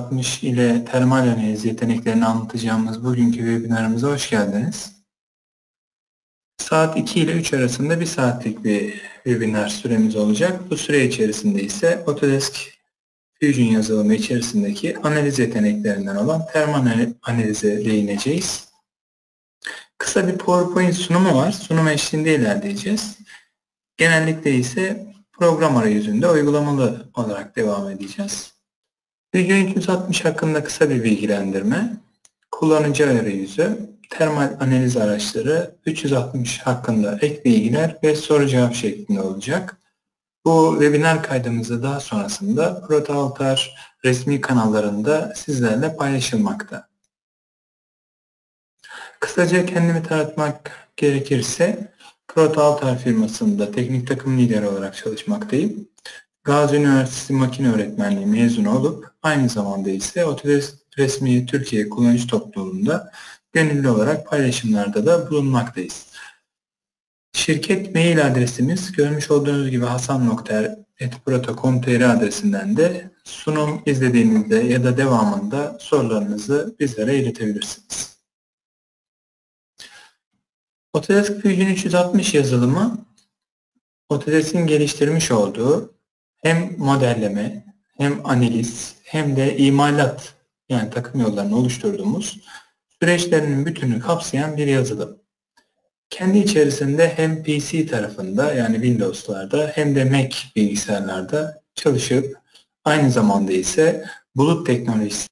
1360 ile termal analiz yeteneklerini anlatacağımız bugünkü webinarımıza hoş geldiniz. Saat 2 ile 3 arasında 1 saatlik bir webinar süremiz olacak. Bu süre içerisinde ise Autodesk Fusion yazılımı içerisindeki analiz yeteneklerinden olan termal analize değineceğiz. Kısa bir PowerPoint sunumu var. Sunum eşliğinde ilerleyeceğiz. Genellikle ise program arayüzünde uygulamalı olarak devam edeceğiz. Fusion 360 hakkında kısa bir bilgilendirme, kullanıcı arayüzü, termal analiz araçları, 360 hakkında ek bilgiler ve soru cevap şeklinde olacak. Bu webinar kaydımızı daha sonrasında ProtoAltar resmi kanallarında sizlerle paylaşılmakta. Kısaca kendimi tanıtmak gerekirse ProtoAltar firmasında teknik takım lideri olarak çalışmaktayım. Gazi Üniversitesi Makine Öğretmenliği mezunu olup aynı zamanda ise Autodesk resmi Türkiye kullanıcı topluluğunda gönüllü olarak paylaşımlarda da bulunmaktayız. Şirket mail adresimiz görmüş olduğunuz gibi hasan.proto.com.tr adresinden de sunum izlediğinizde ya da devamında sorularınızı bizlere iletebilirsiniz. Autodesk Fusion 360 yazılımı Autodesk'in geliştirmiş olduğu hem modelleme, hem analiz, hem de imalat yani takım yollarını oluşturduğumuz süreçlerinin bütününü kapsayan bir yazılım. Kendi içerisinde hem PC tarafında yani Windows'larda hem de Mac bilgisayarlarda çalışıp aynı zamanda ise bulut teknolojisi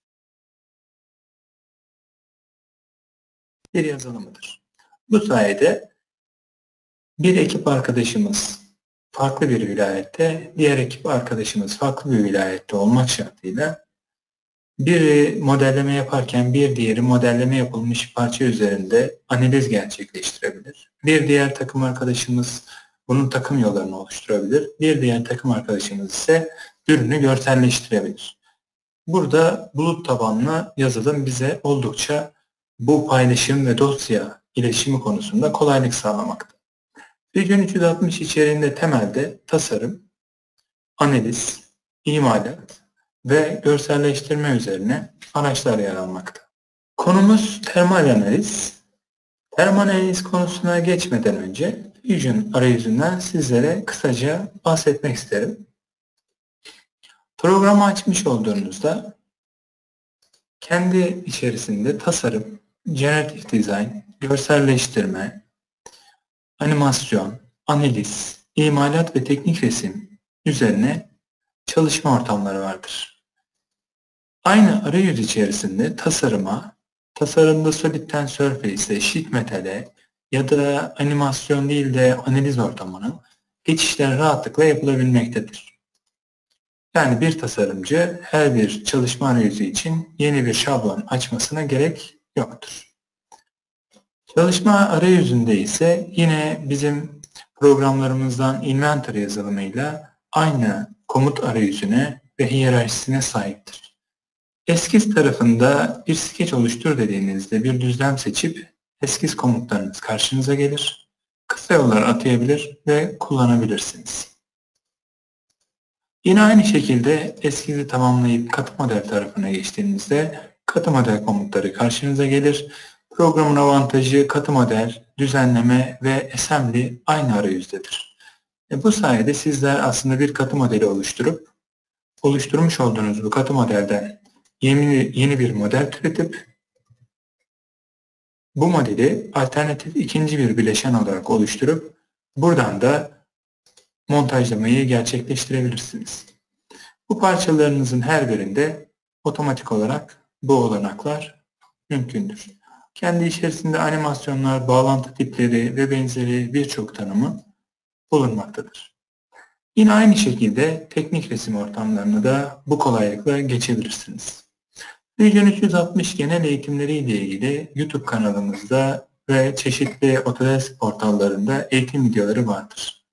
bir yazılımıdır. Bu sayede bir ekip arkadaşımız farklı bir vilayette, diğer ekip arkadaşımız farklı bir vilayette olmak şartıyla biri modelleme yaparken bir diğeri modelleme yapılmış parça üzerinde analiz gerçekleştirebilir. Bir diğer takım arkadaşımız bunun takım yollarını oluşturabilir. Bir diğer takım arkadaşımız ise ürünü görselleştirebilir. Burada bulut tabanlı yazılım bize oldukça bu paylaşım ve dosya iletişimi konusunda kolaylık sağlamakta. Fusion 360 içeriğinde temelde tasarım, analiz, imalat ve görselleştirme üzerine araçlar yer almakta. Konumuz termal analiz. Termal analiz konusuna geçmeden önce Fusion arayüzünden sizlere kısaca bahsetmek isterim. Programı açmış olduğunuzda kendi içerisinde tasarım, generative design, görselleştirme, animasyon, analiz, imalat ve teknik resim üzerine çalışma ortamları vardır. Aynı arayüz içerisinde tasarımda Solid'den Surface'e, Sheet Metal'e ya da animasyon değil de analiz ortamına geçişler rahatlıkla yapılabilmektedir. Yani bir tasarımcı her bir çalışma arayüzü için yeni bir şablon açmasına gerek yoktur. Çalışma arayüzünde ise yine bizim programlarımızdan Inventor yazılımıyla aynı komut arayüzüne ve hiyerarşisine sahiptir. Eskiz tarafında bir skeç oluştur dediğinizde bir düzlem seçip eskiz komutlarınız karşınıza gelir. Kısa yollar atayabilir ve kullanabilirsiniz. Yine aynı şekilde eskizi tamamlayıp katı model tarafına geçtiğinizde katı model komutları karşınıza gelir. Programın avantajı katı model, düzenleme ve assembly aynı arayüzdedir. Bu sayede sizler aslında bir katı modeli oluşturmuş olduğunuz bu katı modelden yeni bir model türetip bu modeli alternatif ikinci bir bileşen olarak oluşturup buradan da montajlamayı gerçekleştirebilirsiniz. Bu parçalarınızın her birinde otomatik olarak bu olanaklar mümkündür. Kendi içerisinde animasyonlar, bağlantı tipleri ve benzeri birçok tanımı bulunmaktadır. Yine aynı şekilde teknik resim ortamlarını da bu kolaylıkla geçebilirsiniz. Fusion 360 genel eğitimleri ile ilgili YouTube kanalımızda ve çeşitli Autodesk portallarında eğitim videoları vardır.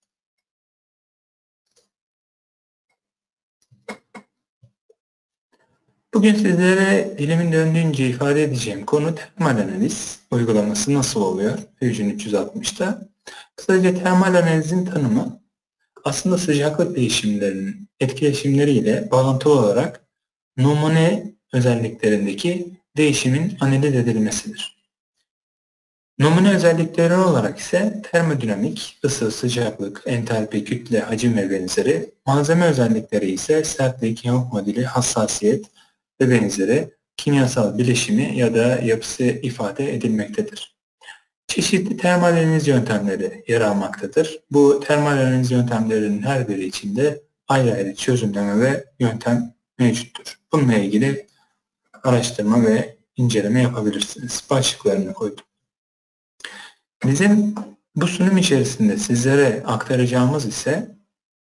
Bugün sizlere dilimin döndüğünce ifade edeceğim konu termal analiz uygulaması nasıl oluyor Fusion 360'ta. Kısaca termal analizin tanımı aslında sıcaklık değişimlerinin etkileşimleriyle bağlantılı olarak numune özelliklerindeki değişimin analiz edilmesidir. Numune özellikleri olarak ise termodinamik, ısı, sıcaklık, entalpi, kütle, hacim ve benzeri, malzeme özellikleri ise sertlik, yamuk modeli, hassasiyet ve benzeri kimyasal bileşimi ya da yapısı ifade edilmektedir. Çeşitli termal analiz yöntemleri yer almaktadır. Bu termal analiz yöntemlerinin her biri içinde ayrı ayrı çözümleme ve yöntem mevcuttur. Bununla ilgili araştırma ve inceleme yapabilirsiniz. Başlıklarını koydum. Bizim bu sunum içerisinde sizlere aktaracağımız ise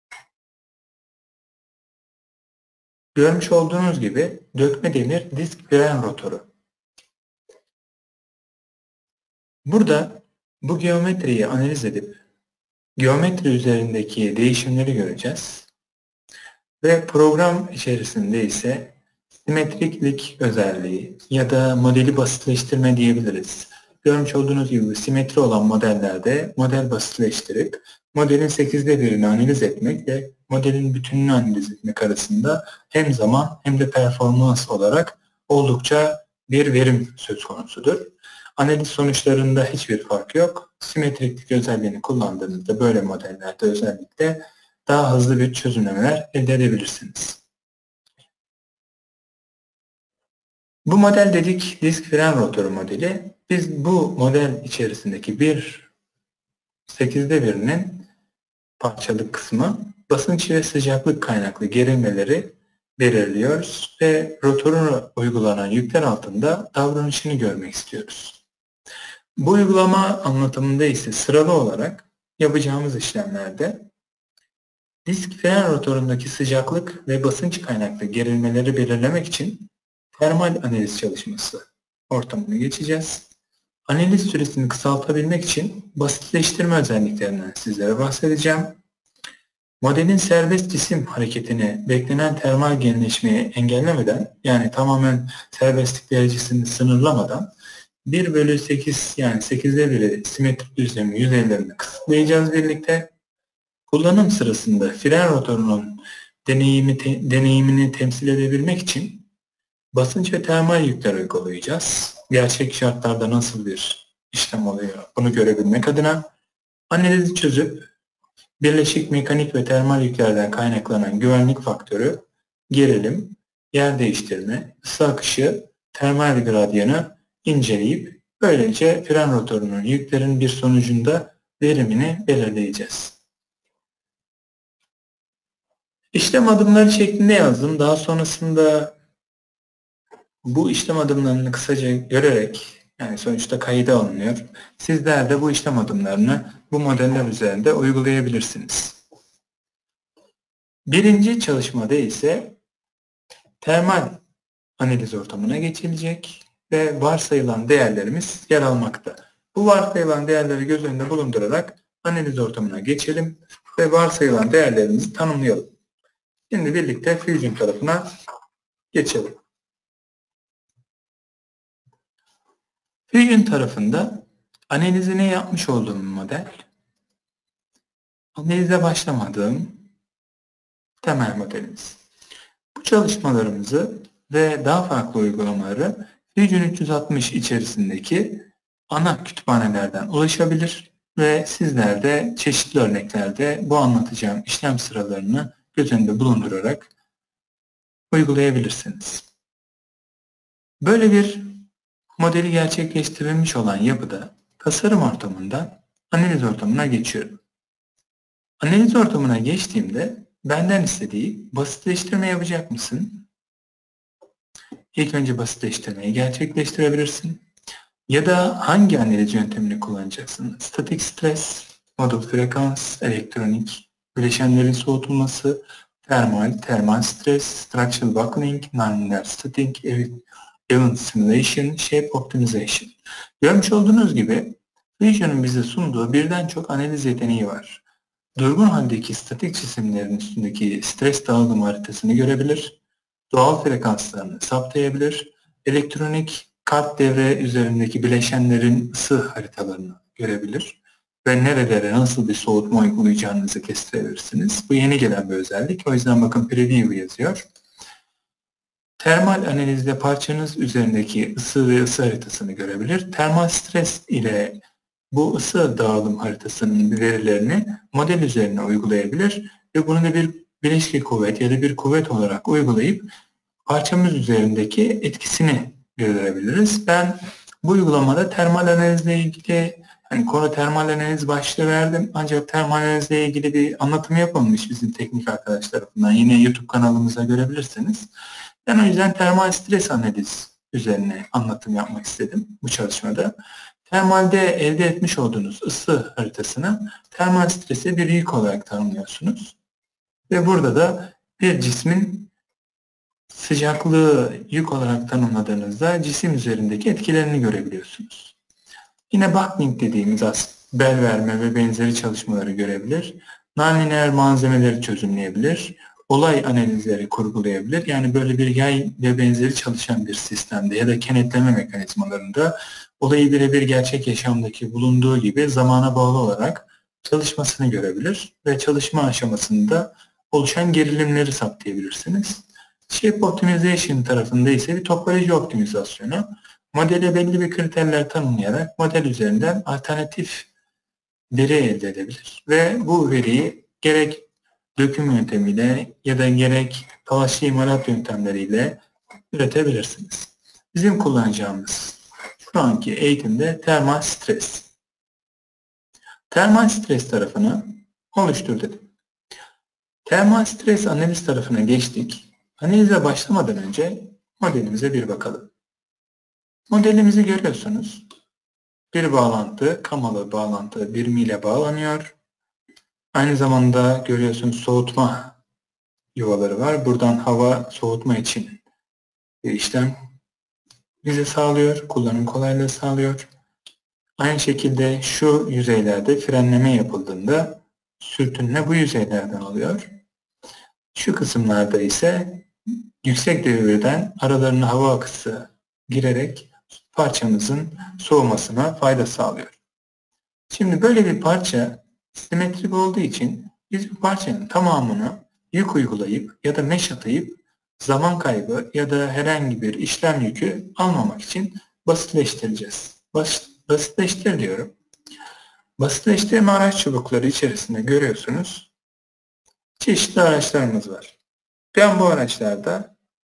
görmüş olduğunuz gibi dökme demir disk fren rotoru. Burada bu geometriyi analiz edip geometri üzerindeki değişimleri göreceğiz. Ve program içerisinde ise simetriklik özelliği ya da modeli basitleştirme diyebiliriz. Görmüş olduğunuz gibi simetri olan modellerde model basitleştirip modelin 8'de birini analiz etmek ve modelin bütününü analiz etmek arasında hem zaman hem de performans olarak oldukça bir verim söz konusudur. Analiz sonuçlarında hiçbir fark yok. Simetriklik özelliğini kullandığınızda böyle modellerde özellikle daha hızlı bir çözümlemeler elde edebilirsiniz. Bu model dedik disk fren rotoru modeli. Biz bu model içerisindeki 8'de birinin parçalık kısmı basınç ve sıcaklık kaynaklı gerilmeleri belirliyoruz ve rotoruna uygulanan yükler altında davranışını görmek istiyoruz. Bu uygulama anlatımında ise sıralı olarak yapacağımız işlemlerde disk fren rotorundaki sıcaklık ve basınç kaynaklı gerilmeleri belirlemek için termal analiz çalışması ortamına geçeceğiz. Analiz süresini kısaltabilmek için basitleştirme özelliklerinden sizlere bahsedeceğim. Modelin serbest cisim hareketini beklenen termal genleşmeyi engellemeden, yani tamamen serbestlik derecesini sınırlamadan 1/8 yani 8'de 1'i simetrik düzlemi yüzeylerini kısıtlayacağız birlikte. Kullanım sırasında fren rotorunun deneyimini temsil edebilmek için basınç ve termal yükler uygulayacağız. Gerçek şartlarda nasıl bir işlem oluyor bunu görebilmek adına analizi çözüp birleşik mekanik ve termal yüklerden kaynaklanan güvenlik faktörü, gerilim, yer değiştirme, ısı akışı, termal gradyanı inceleyip böylece fren rotorunun yüklerin bir sonucunda verimini belirleyeceğiz. İşlem adımları şeklinde yazdım. Daha sonrasında bu işlem adımlarını kısaca görerek, yani sonuçta kayıda alınıyor, sizler de bu işlem adımlarını bu modeller üzerinde uygulayabilirsiniz. Birinci çalışmada ise termal analiz ortamına geçilecek ve varsayılan değerlerimiz yer almakta. Bu varsayılan değerleri göz önünde bulundurarak analiz ortamına geçelim ve varsayılan değerlerimizi tanımlayalım. Şimdi birlikte Fusion tarafına geçelim. Fusion tarafında analizini yapmış olduğum model, analize başlamadığım temel modelimiz. Bu çalışmalarımızı ve daha farklı uygulamaları Fusion 360 içerisindeki ana kütüphanelerden ulaşabilir ve sizler de çeşitli örneklerde bu anlatacağım işlem sıralarını göz önünde bulundurarak uygulayabilirsiniz. Böyle bir modeli gerçekleştirilmiş olan yapıda tasarım ortamından analiz ortamına geçiyorum. Analiz ortamına geçtiğimde benden istediği basitleştirme yapacak mısın? İlk önce basitleştirmeyi gerçekleştirebilirsin. Ya da hangi analiz yöntemini kullanacaksın? Statik stres, modül frekans, elektronik, bileşenlerin soğutulması, termal stres, structural buckling, nonlinear static, event simulation, shape optimization. Görmüş olduğunuz gibi Fusion'un bize sunduğu birden çok analiz yeteneği var. Durgun haldeki statik cisimlerin üstündeki stres dağılım haritasını görebilir, doğal frekanslarını saptayabilir, elektronik kart devre üzerindeki bileşenlerin ısı haritalarını görebilir ve nerelere nasıl bir soğutma uygulayacağınızı kestirebilirsiniz. Bu yeni gelen bir özellik. O yüzden bakın preview yazıyor. Termal analizde parçanız üzerindeki ısı ve ısı haritasını görebilir. Termal stres ile bu ısı dağılım haritasının verilerini model üzerine uygulayabilir ve bunu da bir bileşke kuvvet ya da bir kuvvet olarak uygulayıp parçamız üzerindeki etkisini görebiliriz. Ben bu uygulamada termal analizle ilgili konu termal analiz başlığı verdim. Ancak termal analizle ilgili bir anlatım yapılmış bizim teknik arkadaş tarafından. Yine YouTube kanalımıza görebilirsiniz. Ben o yüzden termal stres analiz üzerine anlatım yapmak istedim bu çalışmada. Termalde elde etmiş olduğunuz ısı haritasını termal stresi bir yük olarak tanımlıyorsunuz. Ve burada da bir cismin sıcaklığı yük olarak tanımladığınızda cisim üzerindeki etkilerini görebiliyorsunuz. Yine buckling dediğimiz bel verme ve benzeri çalışmaları görebilir. Nonlineer malzemeleri çözümleyebilir. Olay analizleri kurgulayabilir. Yani böyle bir yay ve benzeri çalışan bir sistemde ya da kenetleme mekanizmalarında olayı birebir gerçek yaşamdaki bulunduğu gibi zamana bağlı olarak çalışmasını görebilir ve çalışma aşamasında oluşan gerilimleri saptayabilirsiniz. Shape Optimization tarafında ise bir topoloji optimizasyonu. Modele belli bir kriterler tanımlayarak model üzerinden alternatif veri elde edebilir. Ve bu veriyi gerek döküm yöntemiyle ya da gerek talaşlı imalat yöntemleriyle üretebilirsiniz. Bizim kullanacağımız şu anki eğitimde termal stres. Termal stres tarafını oluştur dedim. Termal stres analiz tarafına geçtik. Analize başlamadan önce modelimize bir bakalım. Modelimizi görüyorsunuz. Bir bağlantı, kamalı bağlantı birimiyle bağlanıyor. Aynı zamanda görüyorsunuz soğutma yuvaları var. Buradan hava soğutma için bir işlem bize sağlıyor. Kullanım kolaylığı sağlıyor. Aynı şekilde şu yüzeylerde frenleme yapıldığında sürtünme bu yüzeylerden oluyor. Şu kısımlarda ise yüksek devirden aralarına hava akısı girerek parçamızın soğumasına fayda sağlıyor. Şimdi böyle bir parça simetrik olduğu için biz bu parçanın tamamını yük uygulayıp ya da mesh atayıp zaman kaybı ya da herhangi bir işlem yükü almamak için basitleştireceğiz. Basitleştir diyorum. Basitleştirme araç çubukları içerisinde görüyorsunuz çeşitli araçlarımız var. Ben bu araçlarda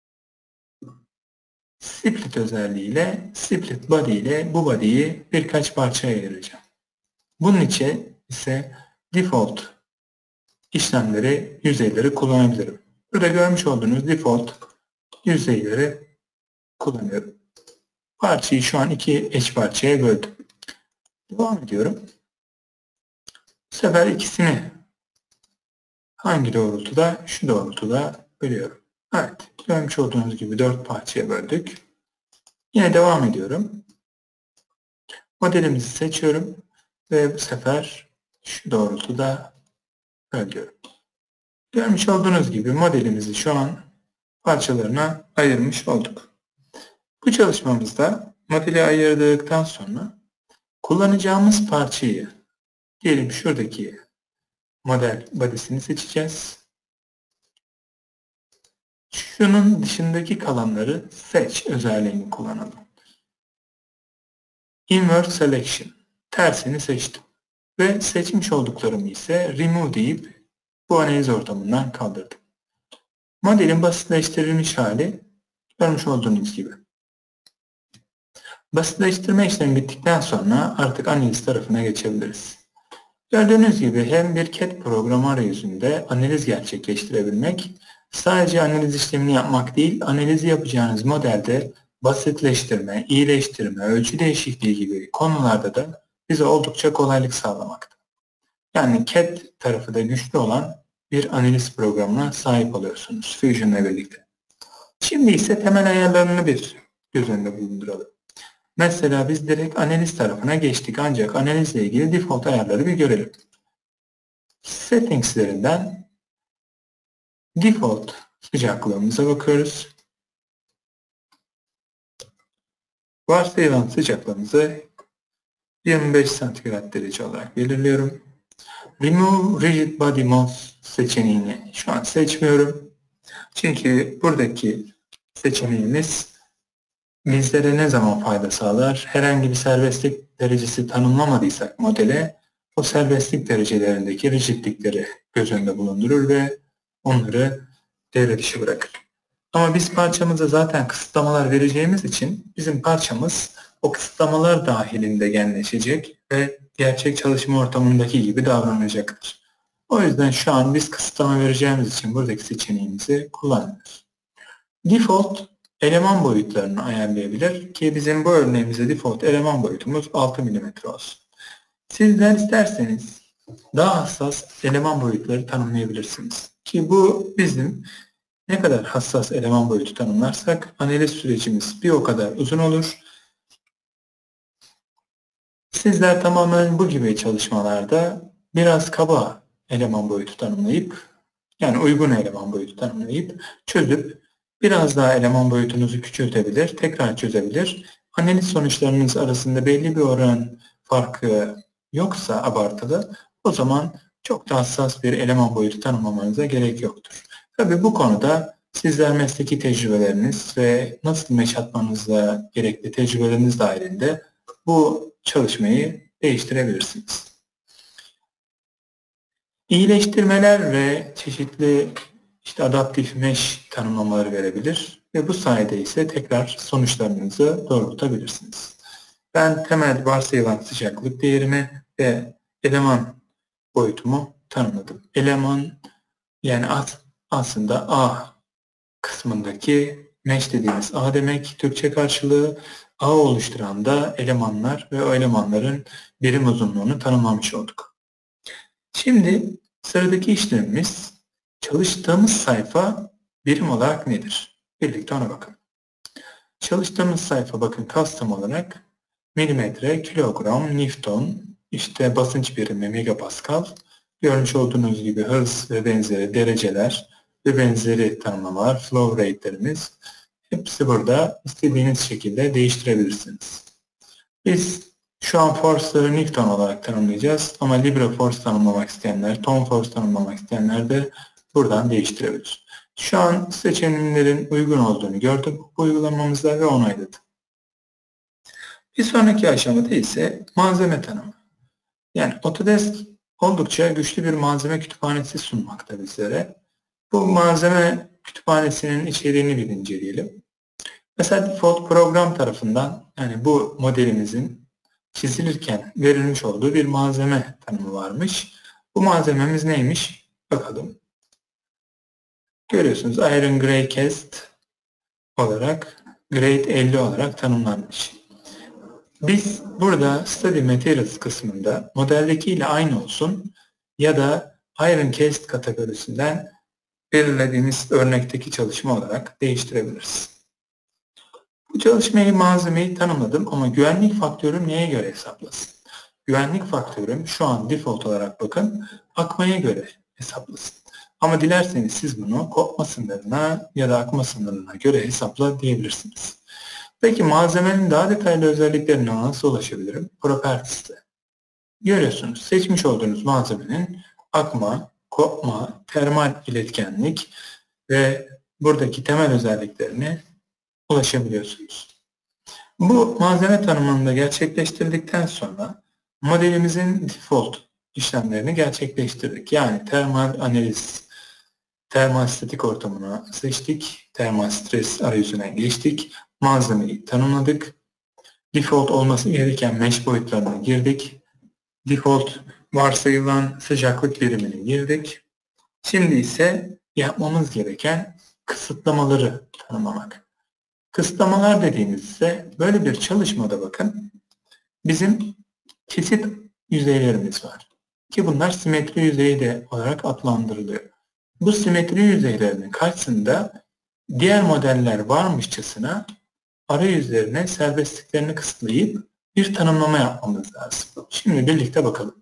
split özelliğiyle, split body ile bu body'yi birkaç parçaya ayıracağım. Bunun için ise default işlemleri, yüzeyleri kullanabilirim. Burada görmüş olduğunuz default yüzeyleri kullanıyorum. Parçayı şu an iki eş parçaya böldüm. Devam ediyorum. Bu sefer ikisini hangi doğrultuda? Şu doğrultuda bölüyorum. Evet, görmüş olduğunuz gibi 4 parçaya böldük. Yine devam ediyorum. Modelimizi seçiyorum ve bu sefer şu doğrultuda bölüyorum. Görmüş olduğunuz gibi modelimizi şu an parçalarına ayırmış olduk. Bu çalışmamızda modeli ayırdıktan sonra kullanacağımız parçayı, diyelim şuradaki model body'sini seçeceğiz. Şunun dışındaki kalanları seç özelliğini kullanalım. Invert Selection. Tersini seçtim. Ve seçmiş olduklarımı ise Remove deyip bu analiz ortamından kaldırdım. Modelin basitleştirilmiş hali görmüş olduğunuz gibi. Basitleştirme işlemi bittikten sonra artık analiz tarafına geçebiliriz. Gördüğünüz gibi hem bir CAD programı arayüzünde analiz gerçekleştirebilmek, sadece analiz işlemini yapmak değil, analizi yapacağınız modelde basitleştirme, iyileştirme, ölçü değişikliği gibi konularda da bize oldukça kolaylık sağlamakta. Yani CAD tarafı da güçlü olan bir analiz programına sahip oluyorsunuz Fusion ile birlikte. Şimdi ise temel ayarlarını bir göz önünde bulunduralım. Mesela biz direkt analiz tarafına geçtik ancak analizle ilgili default ayarları bir görelim. Settings'lerinden default sıcaklığımıza bakıyoruz. Varsayılan sıcaklığımızı 25 santigrat derece olarak belirliyorum. Remove Rigid Body Mode seçeneğini şu an seçmiyorum. Çünkü buradaki seçeneğimiz bizlere ne zaman fayda sağlar? Herhangi bir serbestlik derecesi tanımlamadıysak modele, o serbestlik derecelerindeki rigidlikleri göz önünde bulundurur ve onları devre dışı bırakır. Ama biz parçamıza zaten kısıtlamalar vereceğimiz için bizim parçamız o kısıtlamalar dahilinde genleşecek ve gerçek çalışma ortamındaki gibi davranacaktır. O yüzden şu an biz kısıtlama vereceğimiz için buradaki seçeneğimizi kullanıyoruz. Default eleman boyutlarını ayarlayabilir ki bizim bu örneğimizde default eleman boyutumuz 6 mm olsun. Sizler isterseniz daha hassas eleman boyutları tanımlayabilirsiniz. Ki bu bizim ne kadar hassas eleman boyutu tanımlarsak analiz sürecimiz bir o kadar uzun olur. Sizler tamamen bu gibi çalışmalarda biraz kaba eleman boyutu tanımlayıp, yani uygun eleman boyutu tanımlayıp çözüp biraz daha eleman boyutunuzu küçültebilir, tekrar çözebilir. Analiz sonuçlarınız arasında belli bir oran farkı yoksa abartılı, o zaman çok da hassas bir eleman boyutu tanımlamanıza gerek yoktur. Tabii bu konuda sizler mesleki tecrübeleriniz ve nasıl mesh atmanızla gerekli tecrübeleriniz dahilinde bu çalışmayı değiştirebilirsiniz. İyileştirmeler ve çeşitli adaptif mesh tanımlamaları verebilir ve bu sayede ise tekrar sonuçlarınızı doğrultabilirsiniz. Ben temel varsayılan sıcaklık değerimi ve eleman boyutumu tanımladım. Eleman yani aslında A kısmındaki mesh dediğimiz A demek, Türkçe karşılığı A oluşturan da elemanlar ve o elemanların birim uzunluğunu tanımlamış olduk. Şimdi sıradaki işlemimiz çalıştığımız sayfa birim olarak nedir? Birlikte ona bakalım. Çalıştığımız sayfa bakın custom olarak milimetre, kilogram, newton, basınç birimi megapascal, görmüş olduğunuz gibi hız ve benzeri dereceler ve benzeri tanımlamalar, flow rate'lerimiz hepsi burada istediğiniz şekilde değiştirebilirsiniz. Biz şu an force'ları Newton olarak tanımlayacağız ama LibreForce tanımlamak isteyenler, TonForce tanımlamak isteyenler de buradan değiştirebilir. Şu an seçenimlerin uygun olduğunu gördük bu uygulamamızda ve onayladık. Bir sonraki aşamada ise malzeme tanımı. Yani Autodesk oldukça güçlü bir malzeme kütüphanesi sunmakta bizlere. Bu malzeme kütüphanesinin içeriğini bir inceleyelim. Mesela default program tarafından yani bu modelimizin çizilirken verilmiş olduğu bir malzeme tanımı varmış. Bu malzememiz neymiş? Bakalım. Görüyorsunuz Iron Grey Cast olarak Grade 50 olarak tanımlanmış. Biz burada Study Materials kısmında modeldeki ile aynı olsun ya da Iron Cast kategorisinden belirlediğimiz örnekteki çalışma olarak değiştirebiliriz. Bu çalışmayı malzemeyi tanımladım ama güvenlik faktörüm neye göre hesaplasın? Güvenlik faktörüm şu an default olarak bakın akmaya göre hesaplasın. Ama dilerseniz siz bunu kopma sınırına ya da akma sınırına göre hesapla diyebilirsiniz. Peki malzemenin daha detaylı özelliklerine nasıl ulaşabilirim? Properties'te. Görüyorsunuz seçmiş olduğunuz malzemenin akma, kopma, termal iletkenlik ve buradaki temel özelliklerine ulaşabiliyorsunuz. Bu malzeme tanımını da gerçekleştirdikten sonra modelimizin default işlemlerini gerçekleştirdik. Yani termal analiz, termal statik ortamına seçtik, termal stres arayüzüne geçtik, malzemeyi tanımladık, default olması gereken mesh boyutlarına girdik, default varsayılan sıcaklık birimini girdik. Şimdi ise yapmamız gereken kısıtlamaları tanımlamak. Kısıtlamalar dediğimiz ise böyle bir çalışmada bakın bizim kesit yüzeylerimiz var. Ki bunlar simetri yüzeyi de olarak adlandırılıyor. Bu simetri yüzeylerinin karşısında diğer modeller varmışçasına arayüzlerine serbestliklerini kısıtlayıp bir tanımlama yapmamız lazım. Şimdi birlikte bakalım.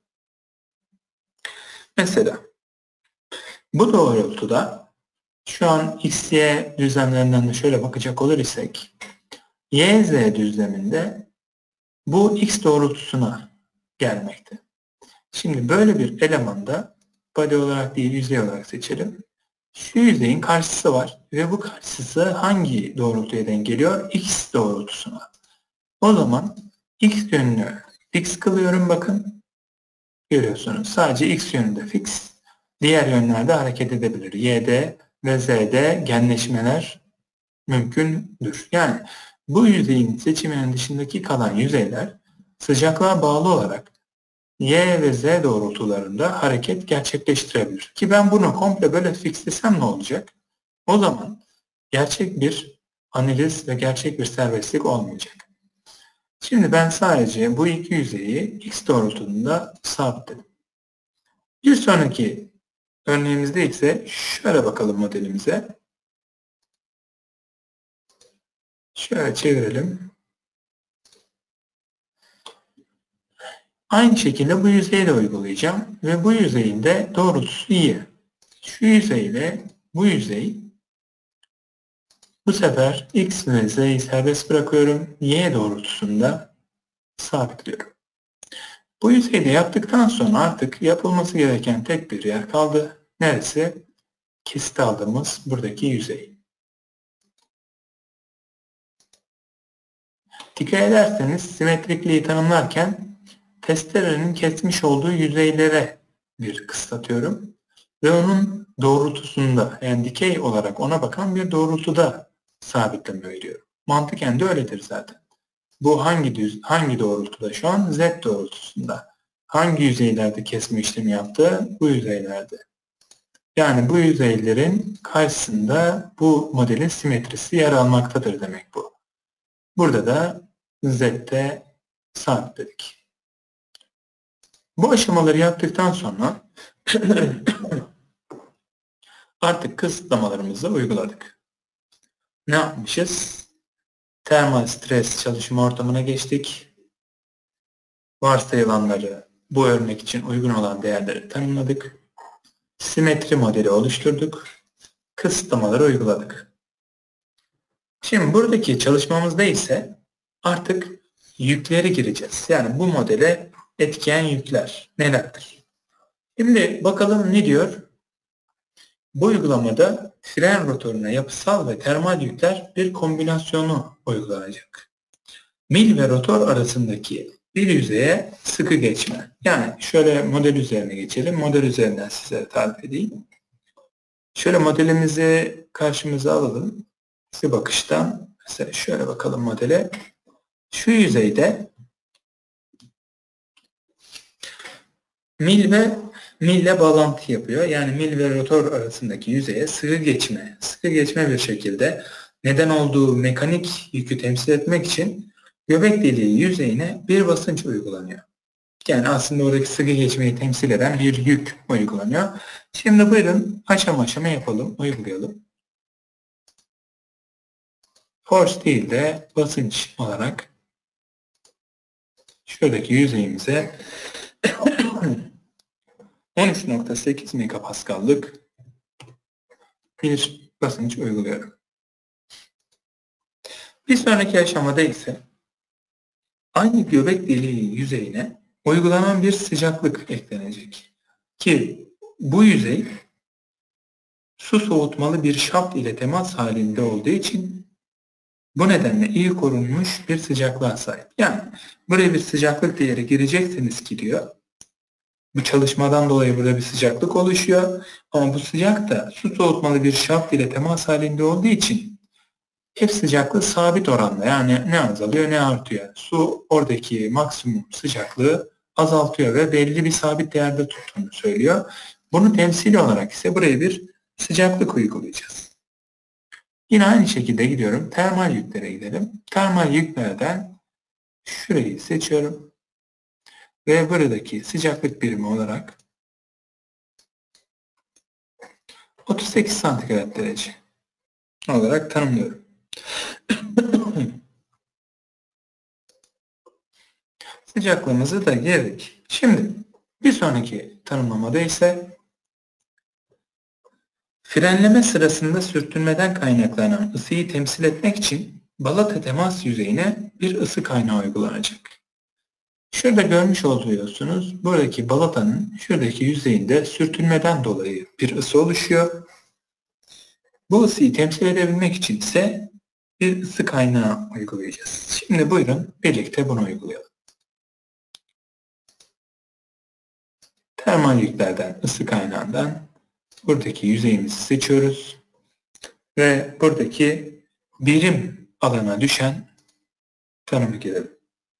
Mesela bu doğrultuda şu an x, y düzlemlerinden de şöyle bakacak olur isek y, z düzleminde bu x doğrultusuna gelmekte. Şimdi böyle bir elemanda body olarak değil yüzey olarak seçelim. Şu yüzeyin karşısı var ve bu karşısı hangi doğrultuya denk geliyor? X doğrultusuna. O zaman X yönünü fix kılıyorum bakın. Görüyorsunuz. Sadece X yönünde fix. Diğer yönlerde hareket edebilir. Y'de ve Z'de genleşmeler mümkündür. Yani bu yüzeyin seçiminin dışındaki kalan yüzeyler sıcaklığa bağlı olarak Y ve Z doğrultularında hareket gerçekleştirebilir. Ki ben bunu komple böyle fixlesem ne olacak? O zaman gerçek bir analiz ve gerçek bir serbestlik olmayacak. Şimdi ben sadece bu iki yüzeyi X doğrultusunda sabitledim. Bir sonraki örneğimizde ise şöyle bakalım modelimize. Şöyle çevirelim. Aynı şekilde bu yüzeyi de uygulayacağım ve bu yüzeyin de doğrultusu Y. Şu yüzeyle bu yüzey bu sefer X ve Z'yi serbest bırakıyorum. Y doğrultusunda sabitliyorum. Bu yüzeyi de yaptıktan sonra artık yapılması gereken tek bir yer kaldı. Neresi? Kesit aldığımız buradaki yüzey. Dikkat ederseniz simetrikliği tanımlarken testerenin kesmiş olduğu yüzeylere bir kıslatıyorum. Ve onun doğrultusunda yani dikey olarak ona bakan bir doğrultuda sabitleme veriyorum. Mantıken de öyledir zaten. Bu hangi doğrultuda şu an? Z doğrultusunda. Hangi yüzeylerde kesme işlemi yaptı? Bu yüzeylerde. Yani bu yüzeylerin karşısında bu modelin simetrisi yer almaktadır demek bu. Burada da Z'de sabitledik. Bu aşamaları yaptıktan sonra artık kısıtlamalarımızı uyguladık. Ne yapmışız? Termal stres çalışma ortamına geçtik. Varsayılanları bu örnek için uygun olan değerleri tanımladık. Simetri modeli oluşturduk. Kısıtlamaları uyguladık. Şimdi buradaki çalışmamızda ise artık yükleri gireceğiz. Yani bu modele etkileyen yükler nelerdir? Şimdi bakalım ne diyor? Bu uygulamada fren rotoruna yapısal ve termal yükler bir kombinasyonu uygulanacak. Mil ve rotor arasındaki bir yüzeye sıkı geçme. Yani şöyle model üzerine geçelim. Model üzerinden size tarif edeyim. Şöyle modelimizi karşımıza alalım. Bir bakıştan mesela şöyle bakalım modele. Şu yüzeyde mille bağlantı yapıyor. Yani mil ve rotor arasındaki yüzeye sıkı geçme bir şekilde neden olduğu mekanik yükü temsil etmek için göbek deliği yüzeyine bir basınç uygulanıyor. Yani aslında oradaki sıkı geçmeyi temsil eden bir yük uygulanıyor. Şimdi buyurun aşama aşama yapalım, uygulayalım. Force değil de basınç olarak şuradaki yüzeyimize 13.8 megapaskallık bir basınç uyguluyorum. Bir sonraki aşamada ise aynı göbek deliği yüzeyine uygulanan bir sıcaklık eklenecek. Ki bu yüzey su soğutmalı bir şaft ile temas halinde olduğu için bu nedenle iyi korunmuş bir sıcaklığa sahip. Yani buraya bir sıcaklık değeri gireceksiniz ki diyor. Bu çalışmadan dolayı burada bir sıcaklık oluşuyor. Ama bu sıcak da su soğutmalı bir şaft ile temas halinde olduğu için hep sıcaklığı sabit oranda. Yani ne azalıyor ne artıyor. Su oradaki maksimum sıcaklığı azaltıyor ve belli bir sabit değerde tuttuğunu söylüyor. Bunu temsili olarak ise buraya bir sıcaklık uygulayacağız. Yine aynı şekilde gidiyorum. Termal yüklere gidelim. Termal yüklerden şurayı seçiyorum. Ve buradaki sıcaklık birimi olarak 38 santigrat derece olarak tanımlıyorum. Sıcaklığımızı da girdik. Şimdi bir sonraki tanımlamada ise frenleme sırasında sürtünmeden kaynaklanan ısıyı temsil etmek için balata temas yüzeyine bir ısı kaynağı uygulanacak. Şurada görmüş oluyorsunuz buradaki balatanın şuradaki yüzeyinde sürtünmeden dolayı bir ısı oluşuyor. Bu ısıyı temsil edebilmek için ise bir ısı kaynağı uygulayacağız. Şimdi buyurun birlikte bunu uygulayalım. Termal yüklerden, ısı kaynağından buradaki yüzeyimizi seçiyoruz ve buradaki birim alana düşen tanımı girelim.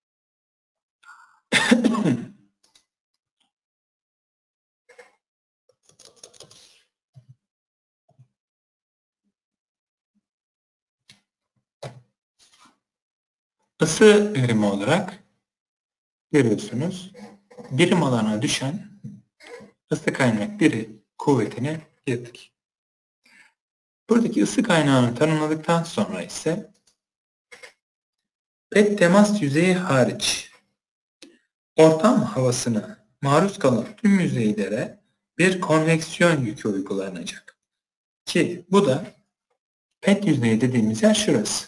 Isı birimi olarak görüyorsunuz. Birim alana düşen ısı kaynak biri kuvvetini girdik. Buradaki ısı kaynağını tanımladıktan sonra ise PET temas yüzeyi hariç ortam havasına maruz kalan tüm yüzeylere bir konveksiyon yükü uygulanacak. Ki bu da PET yüzeyi dediğimiz yer şurası.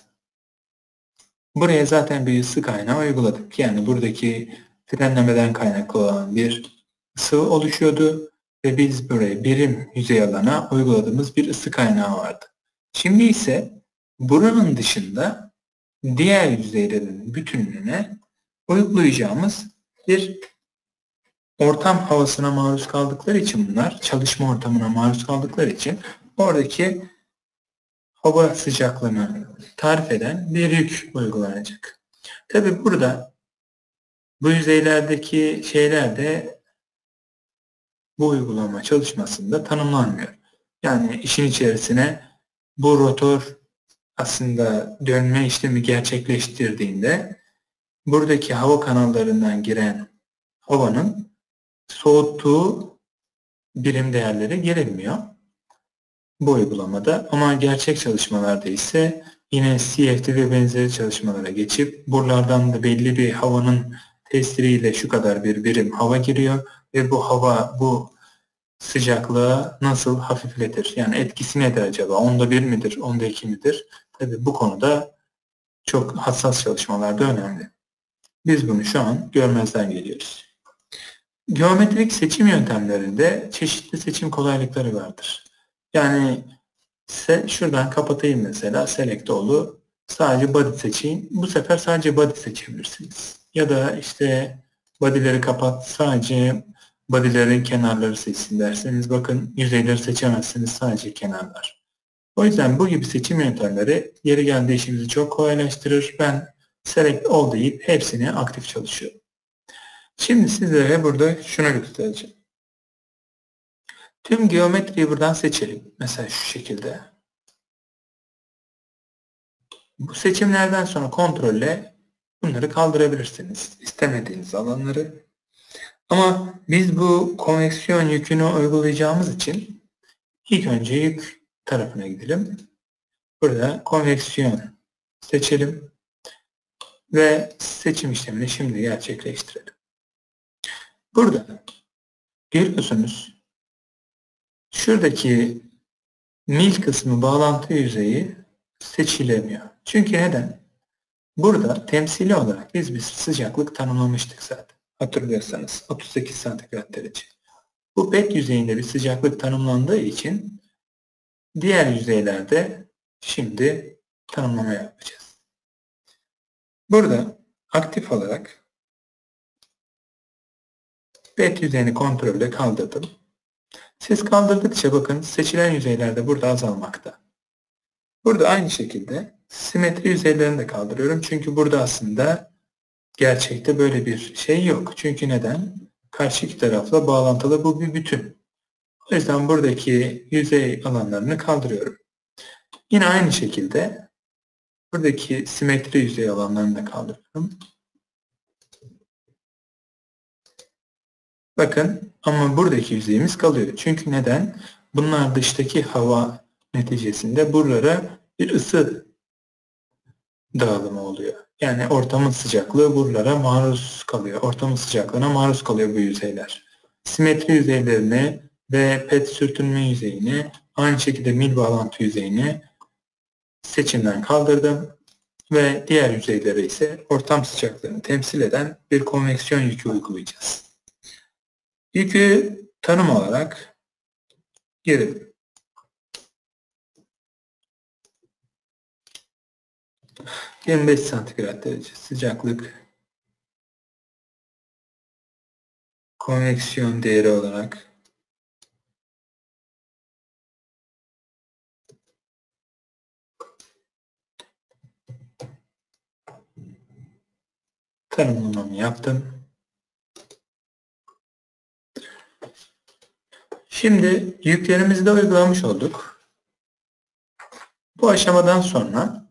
Buraya zaten bir ısı kaynağı uyguladık. Yani buradaki frenlemeden kaynaklı olan bir ısı oluşuyordu ve biz buraya birim yüzey alana uyguladığımız bir ısı kaynağı vardı. Şimdi ise buranın dışında diğer yüzeylerin bütünlüğüne uygulayacağımız bir ortam havasına maruz kaldıkları için bunlar, çalışma ortamına maruz kaldıkları için oradaki hava sıcaklığını tarif eden bir yük uygulanacak. Tabi burada bu yüzeylerdeki şeyler de bu uygulama çalışmasında tanımlanmıyor. Yani işin içerisine bu rotor aslında dönme işlemi gerçekleştirdiğinde buradaki hava kanallarından giren havanın soğuttuğu birim değerleri girilmiyor bu uygulamada. Ama gerçek çalışmalarda ise yine CFD ve benzeri çalışmalara geçip buralardan da belli bir havanın testiriyle şu kadar bir birim hava giriyor ve bu hava bu sıcaklığı nasıl hafifletir? Yani etkisi nedir acaba? Onda bir midir? Onda iki midir? Tabii bu konuda çok hassas çalışmalarda önemli. Biz bunu şu an görmezden geliyoruz. Geometrik seçim yöntemlerinde çeşitli seçim kolaylıkları vardır. Yani şuradan kapatayım mesela select all'u sadece body seçeyim. Bu sefer sadece body seçebilirsiniz. Ya da işte body'leri kapat sadece body'lerin kenarları seçsin derseniz bakın yüzeyleri seçemezsiniz sadece kenarlar. O yüzden bu gibi seçim yöntemleri yeri geldiği işimizi çok kolaylaştırır. Ben select all deyip hepsini aktif çalışıyorum. Şimdi sizlere burada şunu göstereceğim. Tüm geometriyi buradan seçelim. Mesela şu şekilde. Bu seçimlerden sonra kontrolle bunları kaldırabilirsiniz. İstemediğiniz alanları. Ama biz bu konveksiyon yükünü uygulayacağımız için ilk önce yük tarafına gidelim. Burada konveksiyon seçelim ve seçim işlemini şimdi gerçekleştirelim. Burada görüyorsunuz şuradaki mil kısmı bağlantı yüzeyi seçilemiyor. Çünkü neden? Burada temsili olarak biz bir sıcaklık tanımlamıştık zaten. Hatırlıyorsanız 38 santigrat derece. Bu PET yüzeyinde bir sıcaklık tanımlandığı için diğer yüzeylerde şimdi tanımlama yapacağız. Burada aktif olarak PET yüzeyini kontrolle kaldırdım. Siz kaldırdıkça bakın seçilen yüzeylerde burada azalmakta. Burada aynı şekilde simetri yüzeylerini de kaldırıyorum. Çünkü burada aslında gerçekte böyle bir şey yok. Çünkü neden? Karşı iki tarafla bağlantılı bu bir bütün. O yüzden buradaki yüzey alanlarını kaldırıyorum. Yine aynı şekilde buradaki simetri yüzey alanlarını da kaldırıyorum. Bakın ama buradaki yüzeyimiz kalıyor. Çünkü neden? Bunlar dıştaki hava neticesinde buralara bir ısı dağılımı oluyor. Yani ortamın sıcaklığı buralara maruz kalıyor. Ortamın sıcaklığına maruz kalıyor bu yüzeyler. Simetri yüzeylerini ve PET sürtünme yüzeyini aynı şekilde mil bağlantı yüzeyini seçimden kaldırdım ve diğer yüzeylere ise ortam sıcaklığını temsil eden bir konveksiyon yükü uygulayacağız. Yükü tanım olarak girelim. 25 santigrat derece sıcaklık konveksiyon değeri olarak tanımlamamı yaptım. Şimdi yüklerimizi de uygulamış olduk. Bu aşamadan sonra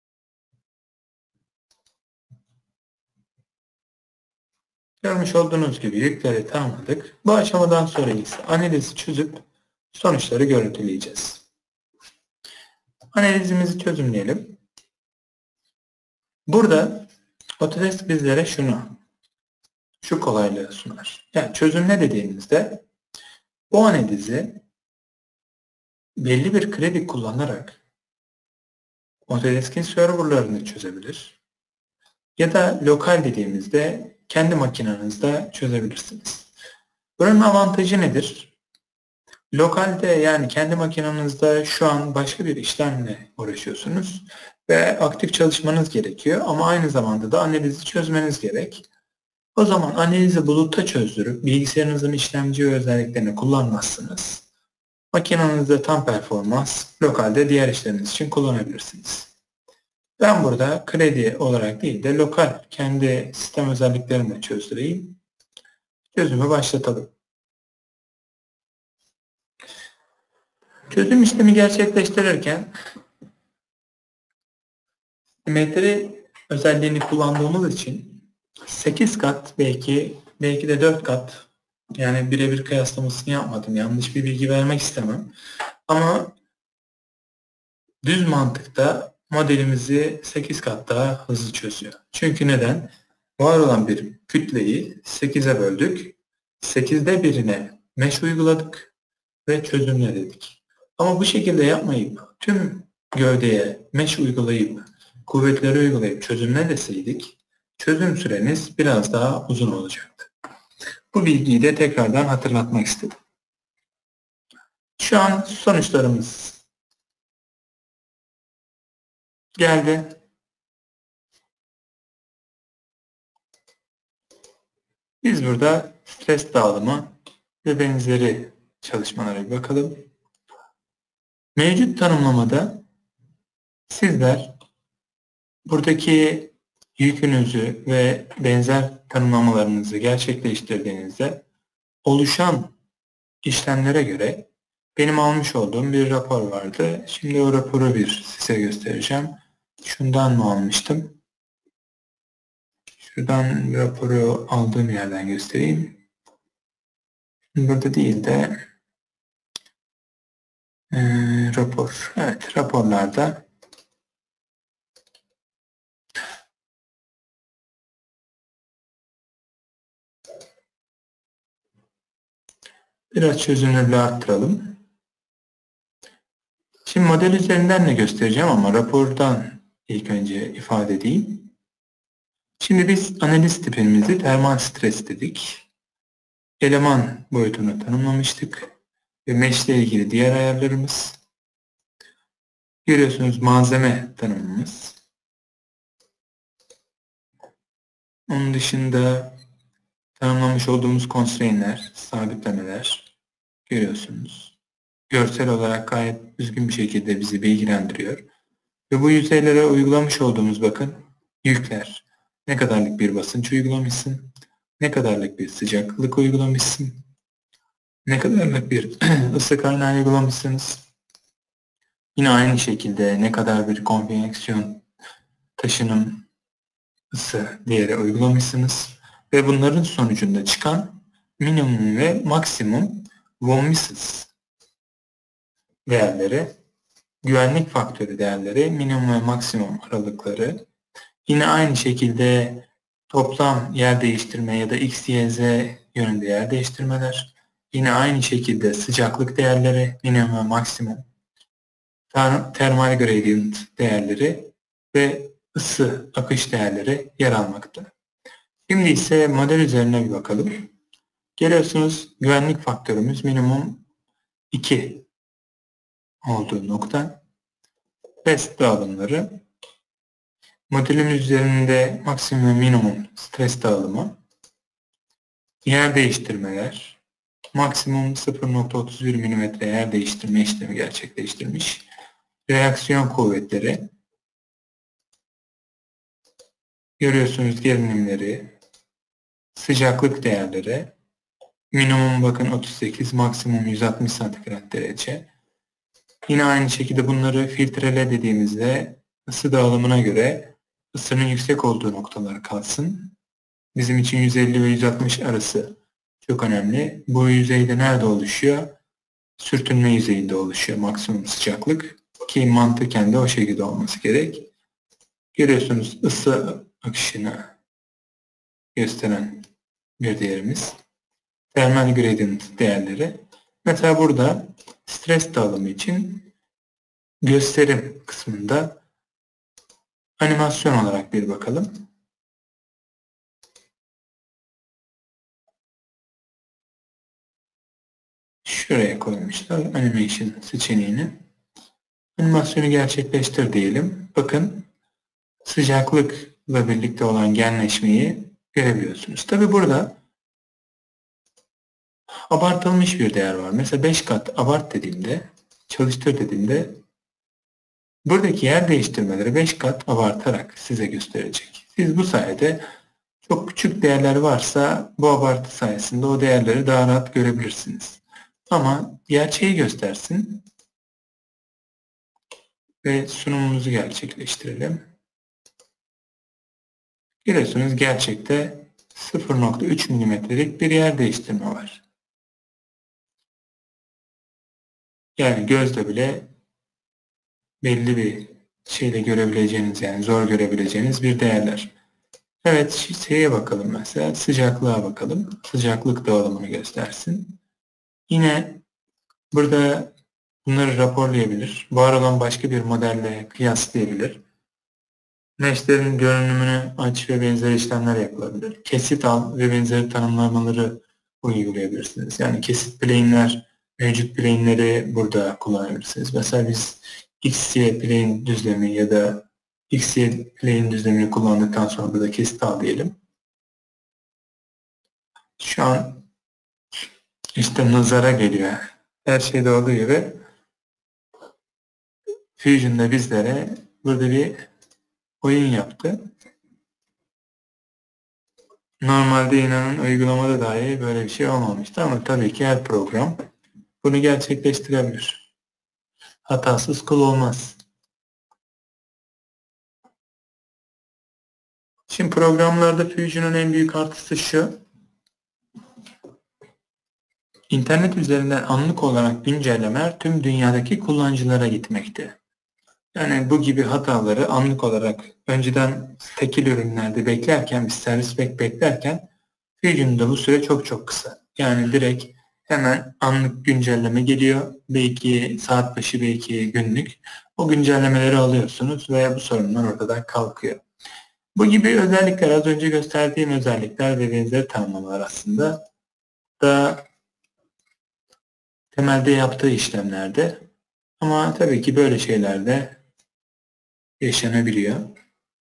görmüş olduğunuz gibi yükleri tamamladık. Bu aşamadan sonra ise analizi çözüp sonuçları görüntüleyeceğiz. Analizimizi çözümleyelim. Burada Autodesk bizlere şu kolaylığı sunar. Yani çözümle dediğimizde bu analizi belli bir kredi kullanarak Autodesk'in serverlarını çözebilir. Ya da lokal dediğimizde kendi makinenizde çözebilirsiniz. Buranın avantajı nedir? Lokalde yani kendi makinenizde şu an başka bir işlemle uğraşıyorsunuz ve aktif çalışmanız gerekiyor ama aynı zamanda da analizi çözmeniz gerek. O zaman analizi bulutta çözdürüp bilgisayarınızın işlemci özelliklerini kullanmazsınız. Makinenizde tam performans, lokalde diğer işleriniz için kullanabilirsiniz. Ben burada kredi olarak değil de lokal kendi sistem özelliklerini çözdüreyim. Çözümü başlatalım. Çözüm işlemi gerçekleştirirken simetri özelliğini kullandığımız için 8 kat belki de 4 kat yani birebir kıyaslamasını yapmadım. Yanlış bir bilgi vermek istemem. Ama düz mantıkta modelimizi 8 kat daha hızlı çözüyor. Çünkü neden? Var olan bir kütleyi 8'e böldük. 8'de birine mesh uyguladık ve çözümledik. Ama bu şekilde yapmayıp tüm gövdeye mesh uygulayıp kuvvetleri uygulayıp çözümle deseydik çözüm süreniz biraz daha uzun olacaktı. Bu bilgiyi de tekrardan hatırlatmak istedim. Şu an sonuçlarımız geldi. Biz burada stres dağılımı ve benzeri çalışmalara bir bakalım. Mevcut tanımlamada sizler buradaki yükünüzü ve benzer tanımlamalarınızı gerçekleştirdiğinizde oluşan işlemlere göre benim almış olduğum bir rapor vardı. Şimdi o raporu size göstereceğim. Şundan mı almıştım? Şuradan raporu aldığım yerden göstereyim. Burada değil de rapor. Evet, raporlarda biraz çözünürlüğü arttıralım. Şimdi model üzerinden de göstereceğim ama rapordan ilk önce ifade edeyim. Şimdi biz analiz tipimizi termal stres dedik. Eleman boyutunu tanımlamıştık. Ve mesh ile ilgili diğer ayarlarımız. Görüyorsunuz malzeme tanımımız. Onun dışında tanımlamış olduğumuz constraint'ler, sabitlemeler görüyorsunuz. Görsel olarak gayet düzgün bir şekilde bizi bilgilendiriyor. Ve bu yüzeylere uygulamış olduğumuz bakın yükler. Ne kadarlık bir basınç uygulamışsın, ne kadarlık bir sıcaklık uygulamışsın, ne kadarlık bir ısı kaynağı uygulamışsınız. Yine aynı şekilde ne kadar bir konveksiyon taşınım ısı değeri uygulamışsınız. Ve bunların sonucunda çıkan minimum ve maksimum von Mises değerleri, güvenlik faktörü değerleri, minimum ve maksimum aralıkları, yine aynı şekilde toplam yer değiştirme ya da x, y, z yönünde yer değiştirmeler, yine aynı şekilde sıcaklık değerleri, minimum ve maksimum, termal gradient değerleri ve ısı akış değerleri yer almakta. Şimdi ise model üzerine bir bakalım. Görüyorsunuz güvenlik faktörümüz minimum 2 olduğu nokta. Test dağılımları Modelimiz üzerinde maksimum ve minimum stres dağılımı, yer değiştirmeler, maksimum 0,31 mm yer değiştirme işlemi gerçekleştirmiş, reaksiyon kuvvetleri, görüyorsunuz gerilimleri, sıcaklık değerleri, minimum bakın 38, maksimum 160 santigrat derece. Yine aynı şekilde bunları filtrele dediğimizde ısı dağılımına göre ısının yüksek olduğu noktalar kalsın. Bizim için 150 ve 160 arası çok önemli. Bu yüzeyde nerede oluşuyor? Sürtünme yüzeyinde oluşuyor maksimum sıcaklık. Ki mantıken de o şekilde olması gerek. Görüyorsunuz ısı akışını gösteren bir değerimiz. Thermal gradient değerleri. Mesela burada stres dağılımı için gösterim kısmında animasyon olarak bir bakalım. Şuraya koymuşlar animation seçeneğini. Animasyonu gerçekleştir diyelim. Bakın sıcaklıkla birlikte olan genleşmeyi görebiliyorsunuz. Tabi burada abartılmış bir değer var. Mesela 5 kat abart dediğimde, çalıştır dediğimde buradaki yer değiştirmeleri 5 kat abartarak size gösterecek. Siz bu sayede çok küçük değerler varsa bu abartı sayesinde o değerleri daha rahat görebilirsiniz. Ama gerçeği göstersin ve sunumumuzu gerçekleştirelim. Görüyorsunuz gerçekte 0,3 mm'lik bir yer değiştirme var. Yani gözle bile belli bir şeyle görebileceğiniz, yani zor görebileceğiniz bir değerler. Evet, şeye bakalım mesela, sıcaklığa bakalım. Sıcaklık dağılımını göstersin. Yine burada bunları raporlayabilir. Var olan başka bir modelle kıyaslayabilir. Meshlerin görünümünü aç ve benzeri işlemler yapılabilir. Kesit al ve benzeri tanımlamaları uygulayabilirsiniz. Yani kesit plane'ler, mevcut plane'leri burada kullanabilirsiniz. Mesela biz XY plane düzlemi ya da XY plane düzlemini kullandıktan sonra burada kesit al diyelim. Şu an işte nazara geliyor. Her şeyde olduğu gibi Fusion'da bizlere burada bir oyun yaptı. Normalde inanın uygulamada dahi böyle bir şey olmamıştı ama tabii ki her program bunu gerçekleştirebilir. Hatasız kul olmaz. Şimdi programlarda Fusion'un en büyük artısı şu. İnternet üzerinden anlık olarak güncellemeler tüm dünyadaki kullanıcılara gitmekte. Yani bu gibi hataları anlık olarak önceden tekil ürünlerde beklerken, bir servis beklerken Fusion'da bu süre çok çok kısa. Yani direkt hemen anlık güncelleme geliyor. Belki saat başı, belki günlük. O güncellemeleri alıyorsunuz ve bu sorunlar ortadan kalkıyor. Bu gibi özellikler, az önce gösterdiğim özellikler ve benzeri tanımlamalar aslında da temelde yaptığı işlemlerde, ama tabii ki böyle şeyler de yaşanabiliyor.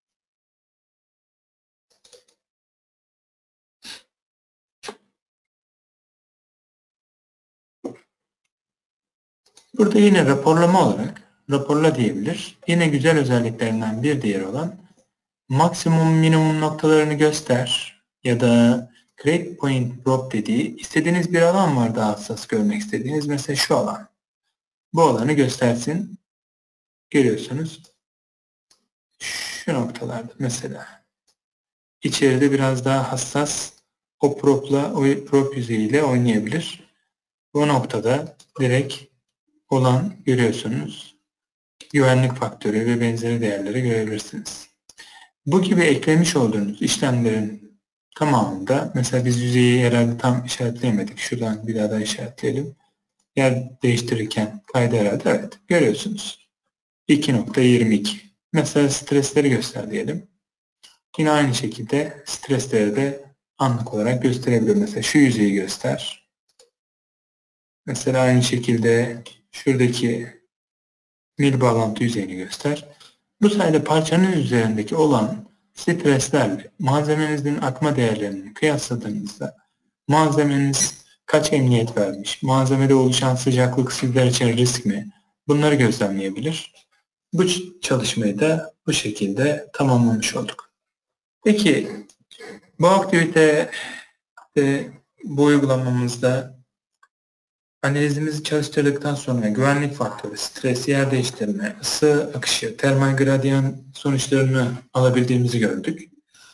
Burada yine raporlama olarak raporla diyebilir. Yine güzel özelliklerinden bir diğer olan maksimum minimum noktalarını göster ya da create point prop dediği istediğiniz bir alan var daha hassas görmek istediğiniz. Mesela şu alan. Bu alanı göstersin. Görüyorsunuz. Şu noktalarda mesela. İçeride biraz daha hassas o prop'la, o prop yüzeyiyle oynayabilir. Bu noktada direkt olan görüyorsunuz. Güvenlik faktörü ve benzeri değerleri görebilirsiniz. Bu gibi eklemiş olduğunuz işlemlerin tamamında mesela biz yüzeyi herhalde tam işaretleyemedik. Şuradan bir daha da işaretleyelim. Yer değiştirirken kaydı herhalde. Evet. Görüyorsunuz. 2,22. Mesela stresleri göster diyelim. Yine aynı şekilde stresleri de anlık olarak gösterebilir. Mesela şu yüzeyi göster. Mesela aynı şekilde şuradaki mil bağlantı yüzeyini göster. Bu sayede parçanın üzerindeki olan streslerle malzemenizin akma değerlerini kıyasladığınızda malzemeniz kaç emniyet vermiş, malzemede oluşan sıcaklık sizler için risk mi? Bunları gözlemleyebilir. Bu çalışmayı da bu şekilde tamamlamış olduk. Peki bu aktivite bu uygulamamızda analizimizi çalıştırdıktan sonra güvenlik faktörü, stres, yer değiştirme, ısı akışı, termal gradyan sonuçlarını alabildiğimizi gördük.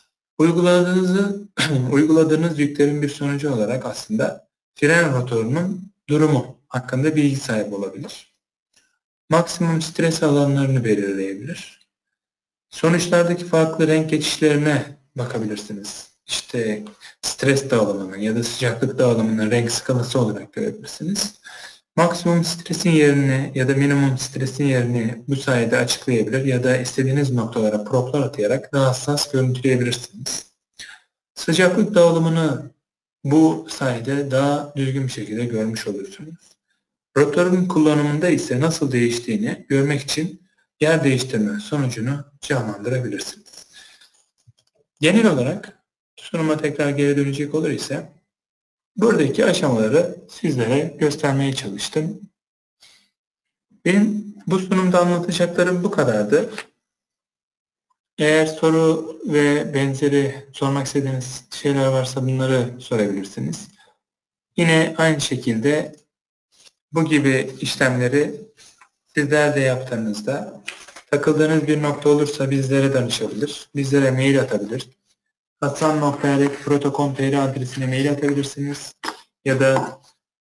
Uyguladığınız yüklerin bir sonucu olarak aslında fren rotorunun durumu hakkında bilgi sahibi olabilir. Maksimum stres alanlarını belirleyebilir. Sonuçlardaki farklı renk geçişlerine bakabilirsiniz. İşte stres dağılımının ya da sıcaklık dağılımının renk skalası olarak görebilirsiniz. Maksimum stresin yerini ya da minimum stresin yerini bu sayede açıklayabilir ya da istediğiniz noktalara proplar atayarak daha hassas görüntüleyebilirsiniz. Sıcaklık dağılımını bu sayede daha düzgün bir şekilde görmüş olursunuz. Rotorun kullanımında ise nasıl değiştiğini görmek için yer değiştirme sonucunu canlandırabilirsiniz. Genel olarak sunuma tekrar geri dönecek olur ise buradaki aşamaları sizlere göstermeye çalıştım. Benim bu sunumda anlatacaklarım bu kadardı. Eğer soru ve benzeri sormak istediğiniz şeyler varsa bunları sorabilirsiniz. Yine aynı şekilde bu gibi işlemleri sizler de yaptığınızda takıldığınız bir nokta olursa bizlere danışabilir, bizlere mail atabilir. hasan.erek.proto.com.tr adresine mail atabilirsiniz ya da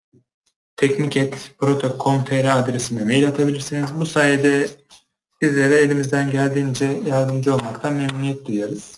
teknik@proto.com.tr adresine mail atabilirsiniz. Bu sayede sizlere elimizden geldiğince yardımcı olmaktan memnuniyet duyarız.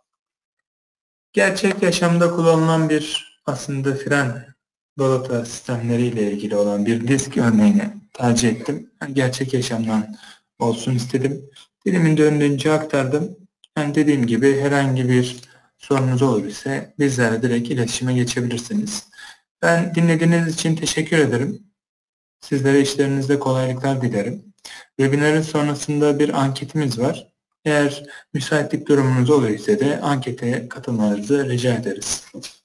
Gerçek yaşamda kullanılan bir aslında fren balata sistemleriyle ilgili olan bir disk örneğini tercih ettim. Gerçek yaşamdan olsun istedim. Dilimin döndüğünce aktardım. Yani dediğim gibi herhangi bir sorunuz olur ise bizlerle direkt iletişime geçebilirsiniz. Ben dinlediğiniz için teşekkür ederim. Sizlere işlerinizde kolaylıklar dilerim. Webinarın sonrasında bir anketimiz var. Eğer müsaitlik durumunuz olur ise de ankete katılmanızı rica ederiz.